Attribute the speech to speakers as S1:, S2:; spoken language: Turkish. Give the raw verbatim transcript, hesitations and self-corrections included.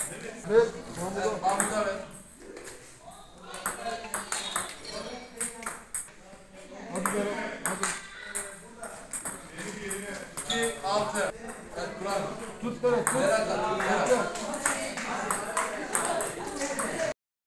S1: Evet, Mahmut'a.
S2: Mahmut'a ver.
S1: Hadi Berat, hadi.
S2: iki, altı. Evet, Kur'an.
S1: Tut Berat, tut.
S2: Berat, Berat.
S1: Berat.